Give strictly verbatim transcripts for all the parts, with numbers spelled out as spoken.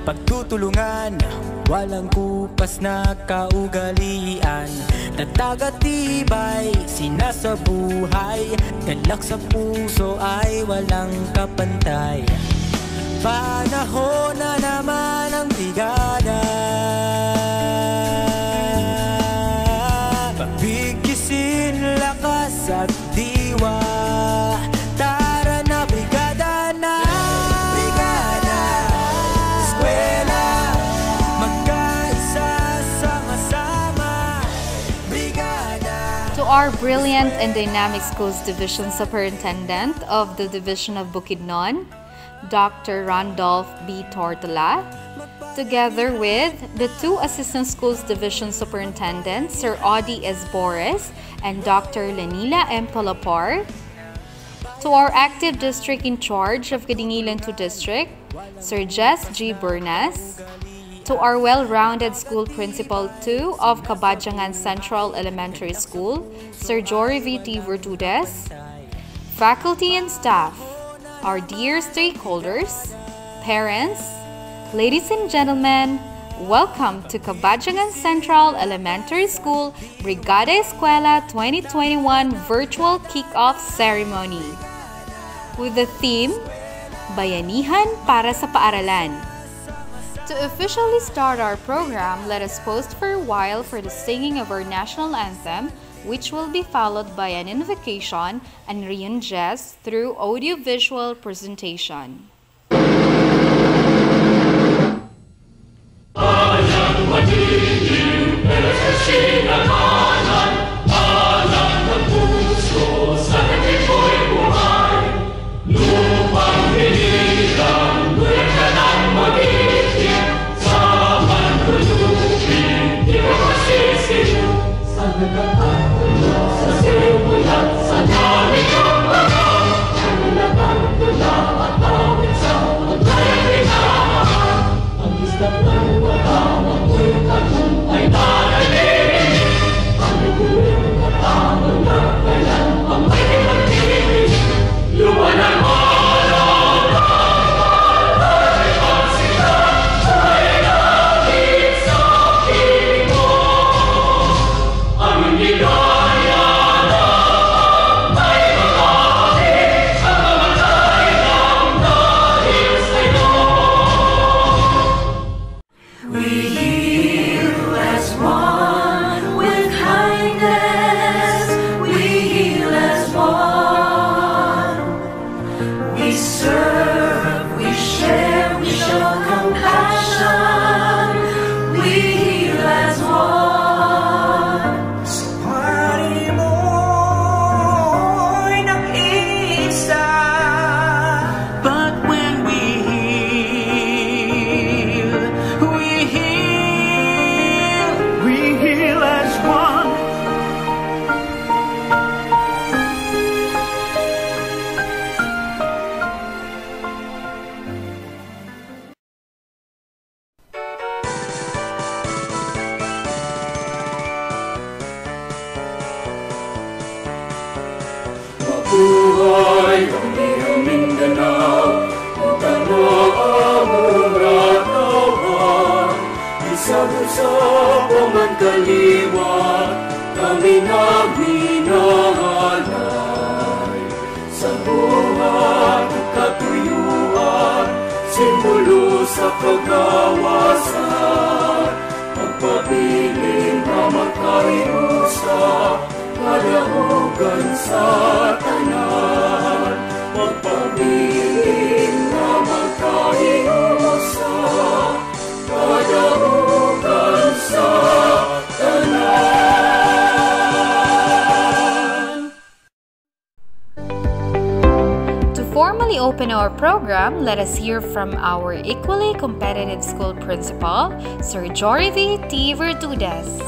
pagtutulungan, walang kupas na kaugalian. Tatag at tibay, sinasabuhay, galak sa puso ay walang kapantay. Panahon na naman ang brigada, pabigkisin lakas at diwa. Tara na brigada na, brigada, eskwela, magkaisa sama-sama, brigada. To our brilliant and dynamic schools division superintendent of the Division of Bukidnon, Doctor Randolph B. Tortola, together with the two Assistant Schools Division Superintendents, Sir Audie S. Boris and Doctor Lenila M. Palapar, to our active district in charge of Kadingilan two District, Sir Jess G. Bernas, to our well-rounded school principal two of Kabadyangan Central Elementary School, Sir Jory V. T. Virtudes, faculty and staff, our dear stakeholders, parents, ladies and gentlemen, welcome to Kabadyangan Central Elementary School Brigada Eskwela twenty twenty-one Virtual Kick-Off Ceremony with the theme, Bayanihan para sa Paaralan. To officially start our program, let us pause for a while for the singing of our national anthem, which will be followed by an invocation and re-ingest through audio-visual presentation. Buhay kami ang Mindanao, Mindanao ang arawan. Isag-usap ang kaliwat, kami nagminalay. Sa buhat at katuyuan, simbolo sa kagawasan. Magpabiling na magkaiusa, kadahugan sa tanan. Magpabiling na magkaiusa, kadahugan sa tanan. To formally open our program, let us hear from our equally competitive school principal, Sir Jory V. T. Virtudes.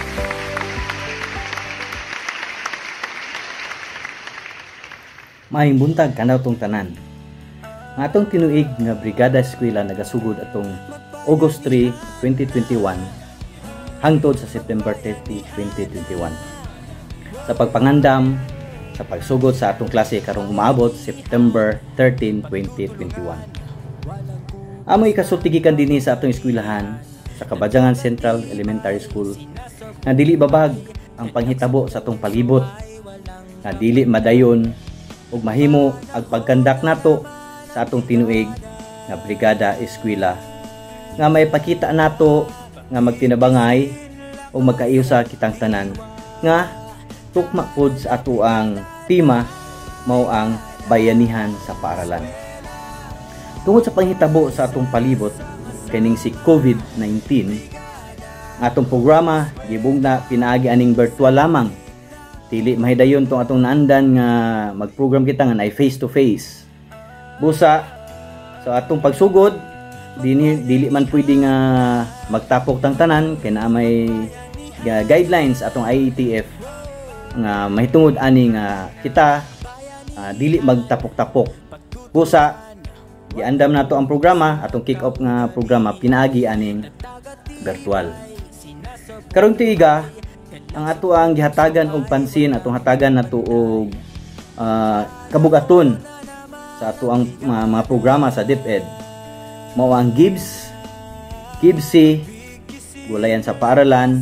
Maayong buntag kanaw tong tanan. Nga atong tinuig nga Brigada Eskwela nagasugod atong August three, twenty twenty-one hangtod sa September thirty, twenty twenty-one. Sa pagpangandam sa pagsugod sa atong klase karong umaabot September thirteen, twenty twenty-one. Amo ikasutigikan dinhi sa atong eskwelahan sa Kabajangan Central Elementary School nga dili babag ang panghitabo sa atong palibot, nga dili madayon ug mahimo ang pagkandak nato sa atong tinuig nga Brigada Eskwela, nga may pakita nato nga magtinabangay o magkaiyo sa kitang tanan nga tukma pod sa ato ang tema mao ang bayanihan sa paaralan. Tungod sa panghitabo sa atong palibot kining si COVID nineteen, atong programa gibugna pinaagi aning virtual lamang. Dili mahidayon tong atong naandan nga magprogram kita nga ay face to face. Busa sa atong pagsugod dili dili man pwede nga magtapok tang tanan kay naa may uh, guidelines atong I A T F nga mahitungod ani nga kita uh, dili magtapok-tapok. Busa giandam nato ang programa, atong kick-off nga programa pinaagi aning virtual. Karong tuiga ang ato ang gihatagan og pansin, atong hatagan nato og uh, kabugaton sa ato ang mga, mga programa sa DepEd mao ang Gibbs, Gibbsy, Gulayan sa Paaralan,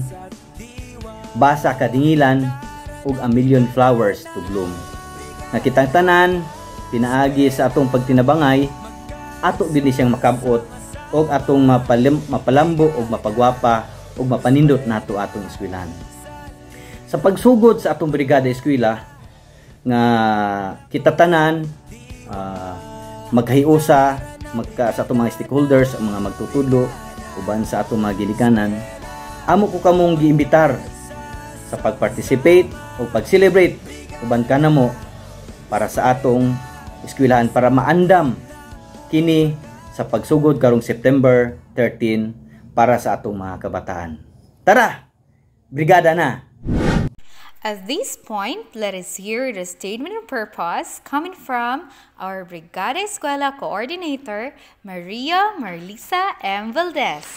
Basa Kadingilan ug A Million Flowers to Bloom. Nakitang tanan pinaagi sa atong pagtinabangay ato din siyang makabot og atong mapalim, mapalambo og mapagwapa og mapanindot nato atong eskwelahan. Sa pagsugod sa atong Brigada Eskwela nga kita tanan uh, magkahiusa magka sa atong mga stakeholders, ang mga magtutudlo uban sa atong mga gilikanan, amo ko kamong giimbitar sa pagparticipate o pag-celebrate uban kanamo para sa atong eskwelahan para maandam kini sa pagsugod karong September thirteen para sa atong mga kabataan. Tara! Brigada na! At this point, let us hear the statement of purpose coming from our Brigada Eskwela Coordinator, Maria Marlisa M. Valdez.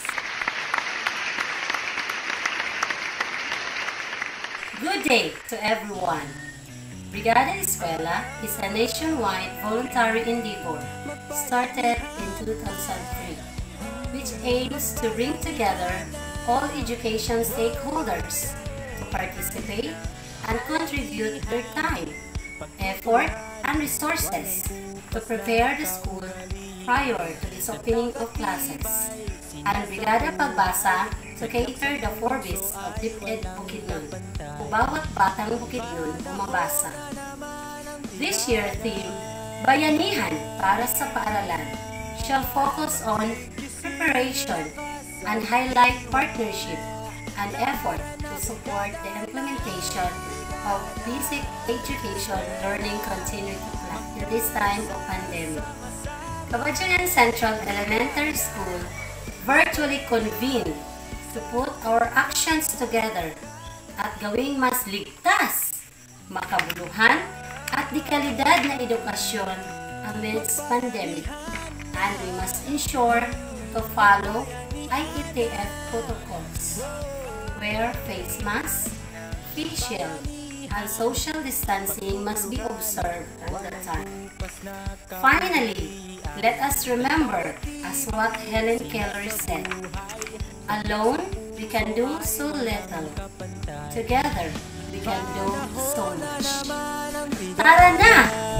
Good day to everyone. Brigada Eskwela is a nationwide voluntary endeavor started in two thousand three, which aims to bring together all education stakeholders to participate and contribute their time, effort, and resources to prepare the school prior to its opening of classes, and Brigada Pagbasa to cater the four B's of DepEd Bukidnon, o bawat batang Bukidnon bumabasa. This year theme, Bayanihan para sa Paaralan, shall focus on preparation and highlight partnership and effort to support the implementation of basic education learning continuity plan in this time of pandemic. Kabajangan Central Elementary School virtually convened to put our actions together at gawing mas ligtas, makabuluhan, at di kalidad na edukasyon amidst pandemic. And we must ensure to follow I A T F protocols, wear face masks, face shield, and social distancing must be observed all the time. Finally, let us remember, as what Helen Keller said, alone we can do so little, together we can do so much. Tara na!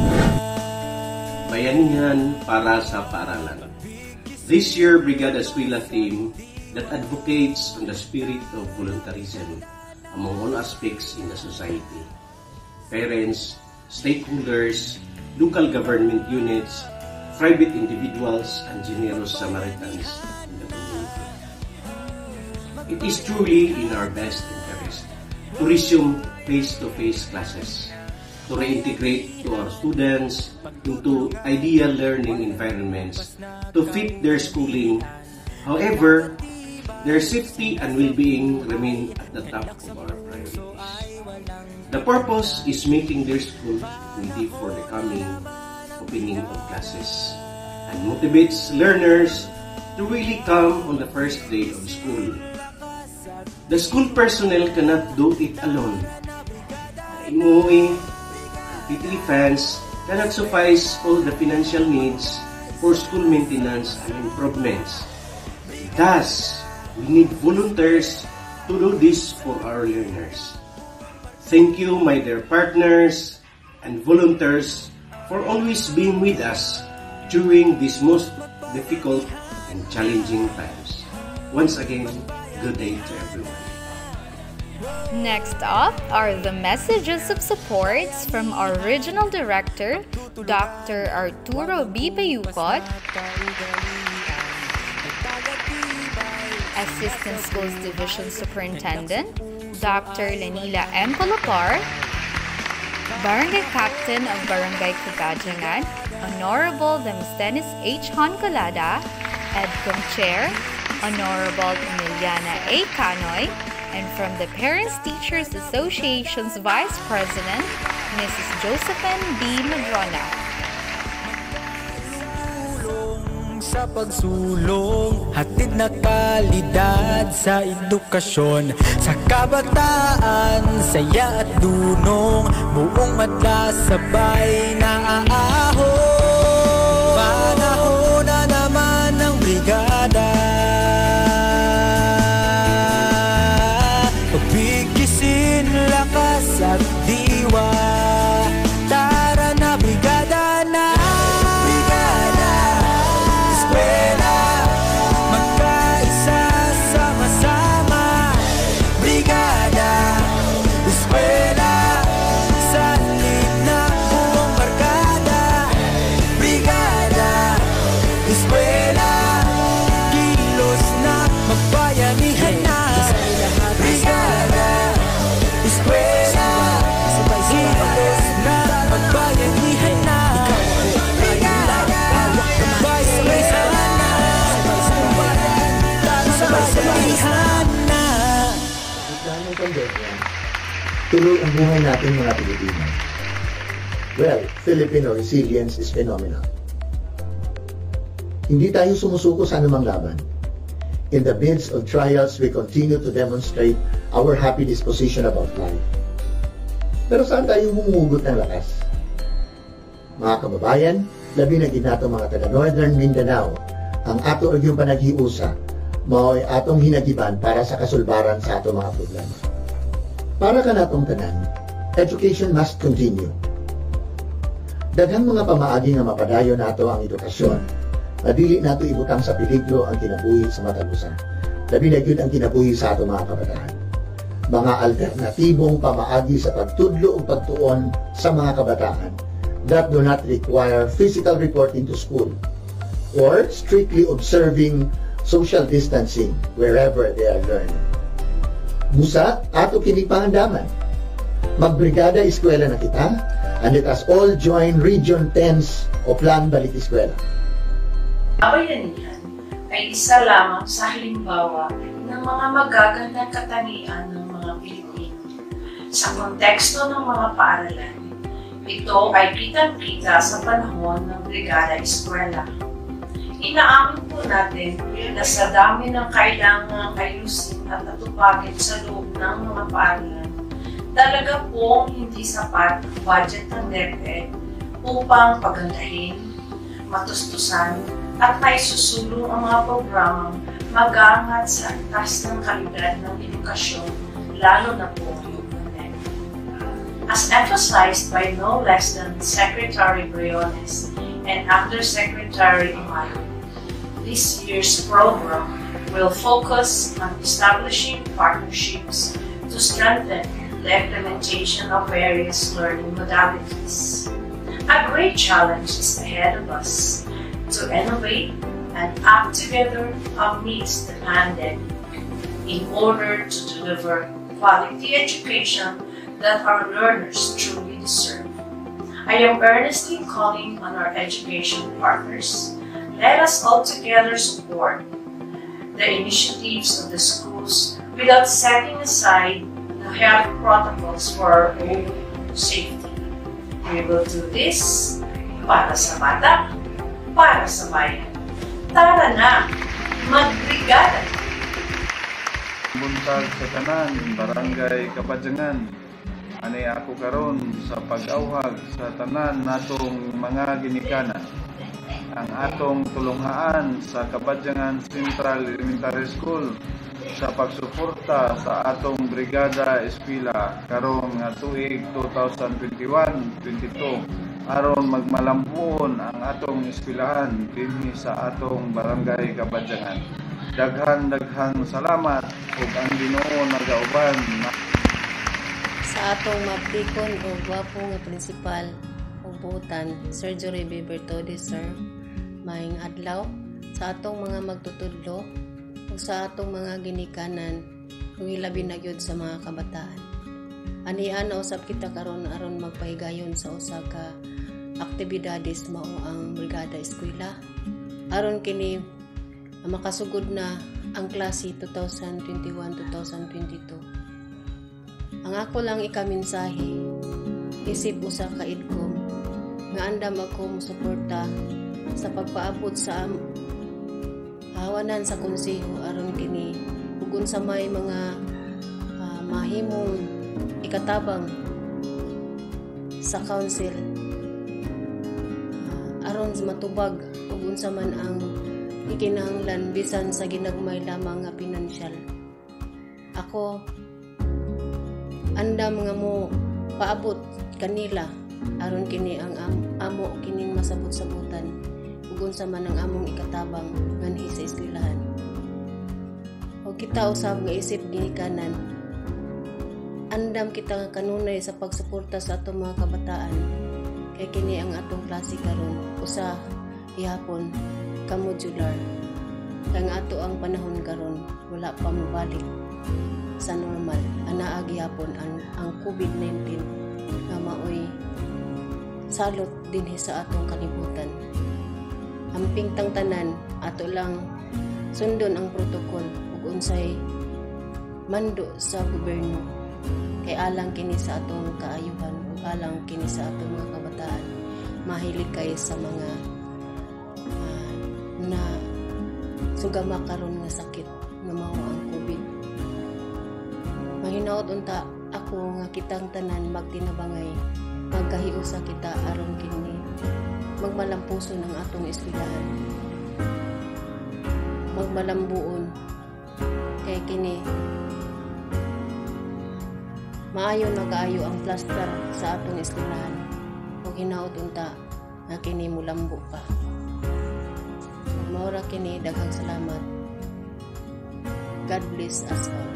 Bayanihan para sa Paaralan. This year, Brigada Eskwela theme that advocates on the spirit of voluntarism among all aspects in the society. Parents, stakeholders, local government units, private individuals, and generous Samaritans in the community. It is truly in our best interest to resume face-to-face classes, to reintegrate to our students into ideal learning environments to fit their schooling. However, their safety and well-being remain at the top of our priorities. The purpose is making their school ready for the coming opening of classes and motivates learners to really come on the first day of school. The school personnel cannot do it alone. M O E, P T A fans cannot suffice all the financial needs for school maintenance and improvements. Thus, we need volunteers to do this for our learners. Thank you, my dear partners and volunteers, for always being with us during these most difficult and challenging times. Once again, good day to everyone. Next up are the messages of supports from our Regional Director, Doctor Arturo B. Bayucot, Assistant Schools Division Superintendent, Doctor Lenila M. Palapar, Barangay Captain of Barangay Cagajangan, Honorable Demosthenes H. Honcolada, EDCOM Chair, Honorable Emiliana A. Canoy, and from the Parents Teachers Association's Vice President, Missus Josephine B. Madrona. Sa pagsulong, hatid na kalidad sa edukasyon, sa kabataan, saya at dunong, buong madla sabay na aahon. Panahon na naman ng brigada, pagbigisin lakas at diwa. Tara na brigada na, brigada eskwela, magkaisa sama-sama. Brigada eskwela, salib na buong barkada. Brigada eskwela, kilos na magbayanihan na. Brigada eskwela, kilos na magbayanihan na. Brigada magbayanihan na. Magbayanihan na. Dahil pandemya, tuloy ang buhay natin mga Pilipino. Well, Filipino resilience is phenomenal. Hindi tayo sumusuko sa anumang laban. In the midst of trials, we continue to demonstrate our happy disposition about life. Pero saan tayo humuhugot ng lakas? Mga kababayan, labi na ginato mga taga Northern Mindanao, ang ato og yung panaghiusa, mao'y atong hinagiban para sa kasulbaran sa ato mga problema. Para ka natong tanan, education must continue. Daghang mga pamaagi nga mapadayo nato ang edukasyon, madili nato ibutang sa peligro ang kinabuhi sa matagusa. Labi na gyud ang kinabuhi sa ato mga kabataan. Mga alternatibong pamaagi sa pagtudlo o pagtuon sa mga kabataan that do not require physical reporting to school or strictly observing social distancing wherever they are learning. Busa, ato kini pangandaman. Magbrigada eskwela na kita, and let us all join Region ten's o Plan Balik Eskwela. Kabayanihan ay isa lamang sa halimbawa ng mga magagandang katangian ng mga Pilipino. Sa konteksto ng mga paaralan, ito ay kitang-kita sa panahon ng Brigada Eskwela. Inaamin po natin na sa dami ng kailangang ayusin at atupagin sa loob ng mga paaralan, talaga pong hindi sapat ang budget ng DepEd upang pagandahin, matustusan, at maisusulong ang mga programang mag-aangat sa antas ng kalidad ng edukasyon, lalo na po yung DepEd. As emphasized by no less than Secretary Briones and Undersecretary Umayo, this year's program will focus on establishing partnerships to strengthen the implementation of various learning modalities. A great challenge is ahead of us to innovate and act together amidst the pandemic in order to deliver quality education that our learners truly deserve. I am earnestly calling on our education partners. Let us all together support the initiatives of the schools without setting aside the health protocols for our own safety. We will do this para sa bata, para sa bayan. Tara na, magbrigada! Buntag sa tanan, Barangay Cagajangan. Ani ako karon sa pag-awhag sa tanan natong mga ginikanan. ang atong tulunghaan sa Kabadyangan Central Elementary School sa pagsuporta sa atong Brigada Eskwela karong nga tuig two thousand twenty-one twenty-two aron magmalambuon ang atong eskwelahan dinhi sa atong barangay Kabadyangan. Daghang-daghang salamat ug ang Ginoo nagauban na sa atong maptikon o gwapo nga principal o butan, Sir Jorevi Bertodes, sir. Maayong adlaw sa atong mga magtutudlo o sa atong mga ginikanan ug ilabi na gyud sa mga kabataan. Anian na usab kita karon aron magpahigayon sa usa ka aktibidades mao ang Brigada Eskwela aron kini makasugod na ang klase two thousand twenty-one two thousand twenty-two. Ang ako lang ikaminsahe isip usa ka idkom nga andam ako mosuporta sa pagpaabot sa hawanan sa konseho aron kini ug unsa may mga uh, mahimong ikatabang sa council uh, aron matubag ug unsa man ang ikinahanglan bisan sa ginagmay lamang nga pinansyal. Ako andam nga mo paabot kanila aron kini ang am, amo kining masabot-sabutan ug unsa man ang among ikatabang nganhi sa eskwelahan. O kita usab nga isip ginikanan andam kita kanunay sa pagsuporta sa atong mga kabataan kay kini ang atong klase karon usa ihapon ka modular kay nga ato ang panahon karon wala pa mabalik sa normal anaa gihapon ang, ang COVID nineteen nga maoy salot dinhi sa atong kalibutan. Amping tang tanan ato lang sundon ang protokol ug unsay mando sa gobyerno kay alang kini sa atong kaayuhan ug alang kini sa atong mga kabataan mahilig kay sa mga uh, na sugama karon nga sakit nga mao ang COVID. Mahinaot unta ako nga kitang tanan magtinabangay magkahiusa kita aron kini magmalampuson ang atong eskwelahan magmalambuon kay kini maayo na kaayo ang plaster sa atong eskwelahan ug hinaot unta nga kini mulambo pa. Maura kini daghang salamat. God bless us all.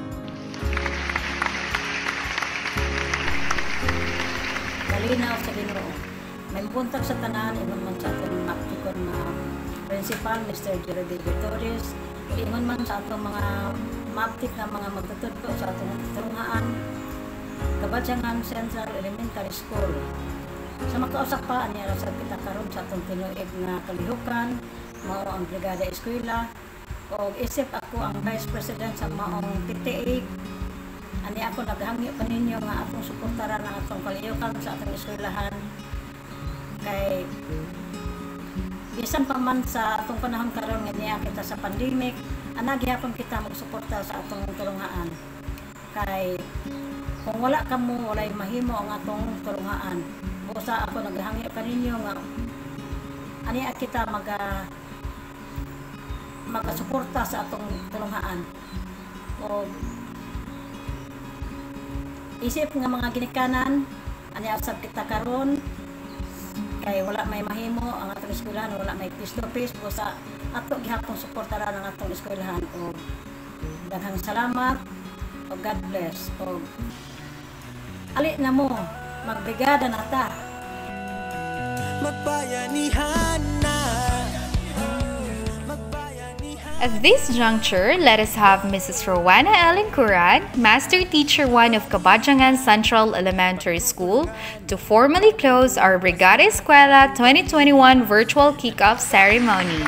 Malinaw sa Ginoo. May buntag sa tanan ingon man sa atong maktikon mga principal Mister Jorevi Bertodes, ingon man sa atong mga maptik na mga magtutudlo sa atong tulungaan Kabadyangan Central Elementary School. Sa makausap pa niya sa kita karon sa atong tinuig nga kalihukan mao ang Brigada Eskwela o isip ako ang Vice President sa maong titiig. Ani ako naghangi pa ninyo nga atong suportaran ang atong kalihukan sa atong eskwelahan kay bisan pa man sa atong panahon karon nga niya kita sa pandemic ana gihapon kita magsuporta sa atong tulungaan kay kung wala kamo walay mahimo ang atong tulungaan. Busa ako naghangi pa ninyo nga ani kita maga magasuporta sa atong tulungaan o isip nga mga ginikanan ani usab kita karon kay wala may mahimo ang atong eskwelahan wala may face to face busa ato gihapon suportaran ang atong eskwelahan o daghang salamat o God bless o ali na mo magbrigada na ta magbayanihan na. At this juncture, let us have Missus Rowena Ellen Curad, Master Teacher one of Kabadyangan Central Elementary School, to formally close our Brigada Eskwela twenty twenty-one virtual kickoff ceremony.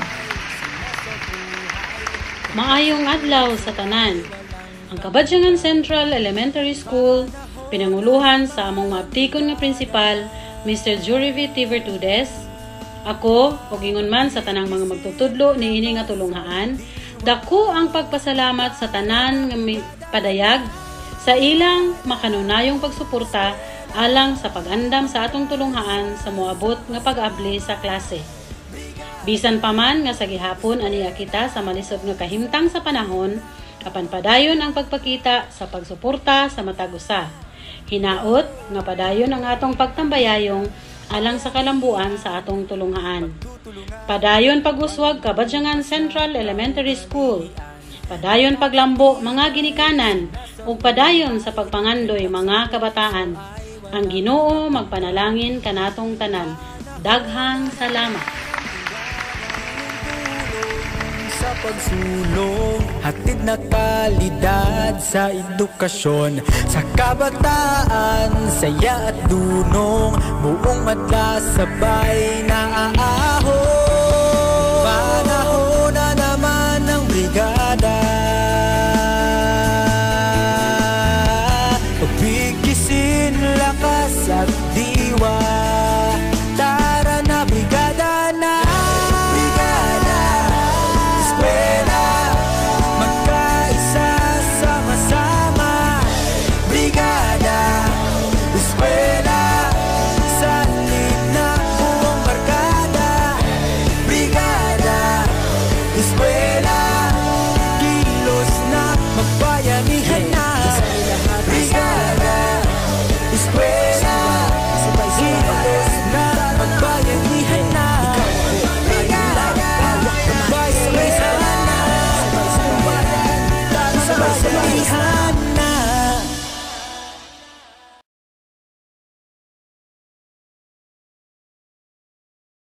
Maayong adlaw sa tanan. Ang Kabadyangan Central Elementary School pinanguluhan sa among maaptikon nga principal, Mister Jorevi Bertodes. Ako, o gingon man sa tanang mga magtutudlo ni ini nga tulunghaan, dako ang pagpasalamat sa tanan nga padayag sa ilang makanunayong pagsuporta alang sa pag-andam sa atong tulunghaan sa moabot nga pag-abli sa klase. Bisan pa man nga sa gihapon aniya kita sa malisod nga kahimtang sa panahon, apan padayon ang pagpakita sa pagsuporta sa matag usa. Hinaot nga padayon ang atong pagtambayayong alang sa kalambuan sa atong tulungaan. Padayon pag-uswag Kabadyangan Central Elementary School. Padayon paglambo mga ginikanan ug padayon sa pagpangandoy mga kabataan. Ang Ginoo magpanalangin kanatong tanan. Daghang salamat. Sa pagsulong, hatid na kalidad sa edukasyon, sa kabataan, saya at dunong, buong madla sabay na